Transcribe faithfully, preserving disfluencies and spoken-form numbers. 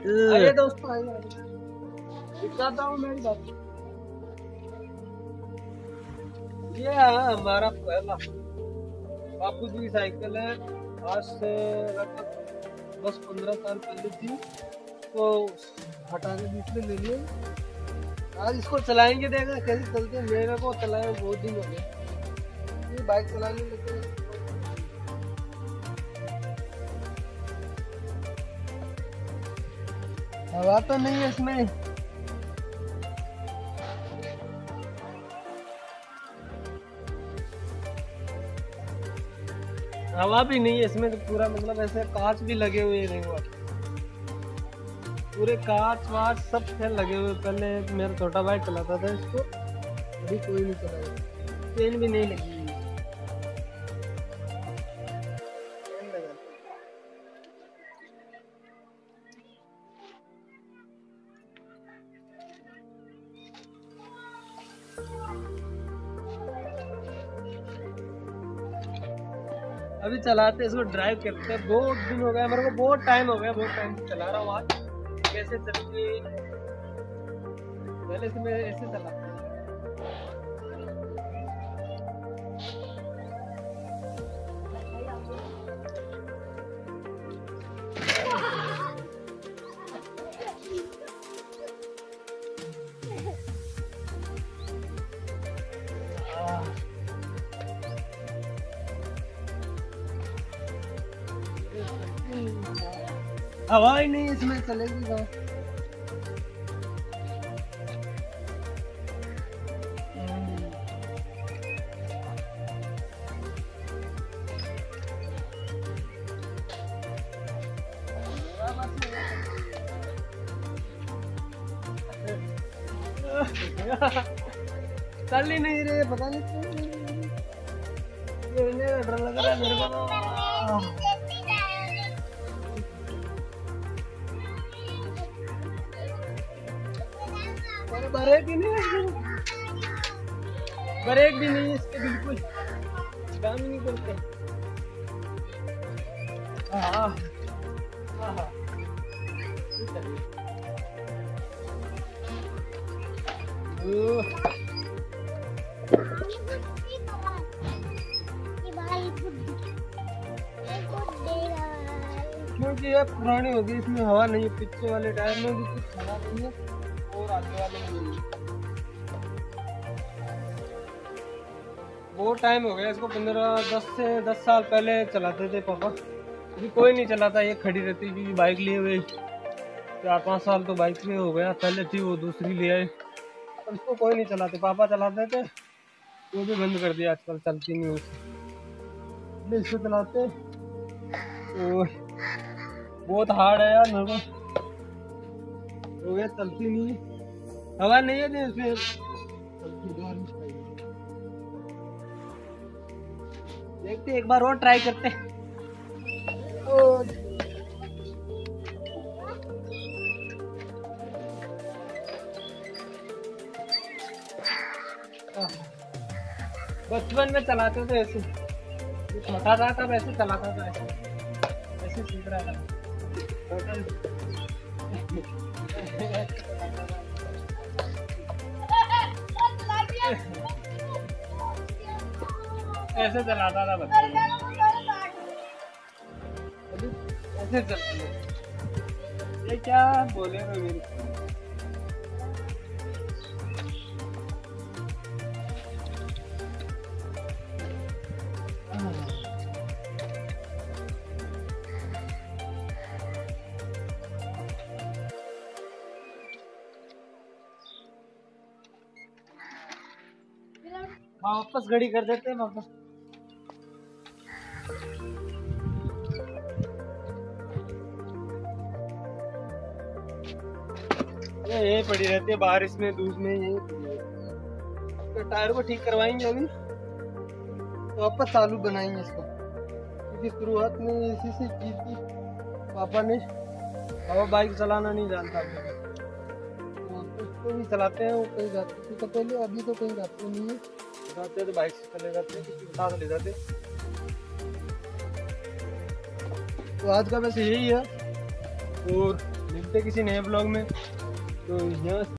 आइए दोस्तों आइए, दिखाता हूँ मेरी बात। ये है हमारा पहला बापू जी की साइकिल है। आज से लगभग दस पंद्रह साल पहले थी, तो हटा के बीच में ले लिए। आज इसको चलाएंगे, देखा कैसे चलते हैं। मेरे को चलाए बहुत दिन हो गए, ये बाइक चलाने लगे। हवा तो नहीं है इसमें, हवा भी नहीं है इसमें, तो पूरा मतलब ऐसे कांच भी लगे हुए हैं। देखो पूरे कांच वाच सब फेल लगे हुए। पहले मेरा छोटा भाई चलाता था इसको, अभी कोई नहीं चलाएगा। चेन भी नहीं लगी हुई। अभी चलाते इसको, ड्राइव करते हैं। बहुत दिन हो गया मेरे को, बहुत टाइम हो गया, बहुत टाइम से चला रहा हूँ। आज कैसे चलती, पहले से मैं ऐसे चलाता हूँ। हवा ही नहीं इसमें, चलेगी कहाँ। चल ही नहीं रहे, पता नहीं क्यों डर लग रहा है मेरे को। ब्रेक भी नहीं है, ब्रेक भी नहीं है इसके, बिल्कुल काम ही नहीं करते। हाँ हाँ क्योंकि ये पुरानी होगी, इसमें हवा नहीं है। पीछे वाले टायर में भी कुछ हवा नहीं है और आगे वाले में नहीं। बहुत टाइम हो गया इसको, पंद्रह दस से दस साल पहले चलाते थे पापा। अभी कोई नहीं चलाता, ये खड़ी रहती क्योंकि बाइक लिए हुए चार पाँच साल तो बाइक में हो गया। पहले थी वो दूसरी ले आए, अब इसको कोई नहीं चलाते। पापा चलाते थे, वो भी बंद कर दिया, आजकल चलती नहीं उससे। इसको चलाते तो बहुत हार्ड है यार, मेरे को हो गया, चलती नहीं, हवा नहीं है इसमें। देखते एक बार और ट्राई करते। बचपन में चलाते थे ऐसे, छोटा था तब ऐसे चलाता था, ऐसे ऐसे सीख रहा था। ऐसे चलाता था बच्चे, ऐसे चलती है। ये क्या बोले रहे मेरे को। वापस घड़ी कर देते हैं वापस। ये यही पड़ी रहती है बारिश में, धूप में, यही तो टायर को ठीक करवाएंगे अभी, तो वापस चालू बनाएंगे इसको। क्योंकि शुरुआत में इसी से चीज की पापा ने, पापा बाइक चलाना नहीं जानता, तो उसको भी चलाते हैं। वो कहीं जाते तो पहले, अभी तो कहीं जाते नहीं है, जाते तो बाइक से चले जाते हैं, उठा ले जाते। तो आज का वैसे यही है। और मिलते किसी नए ब्लॉग में। तो यहाँ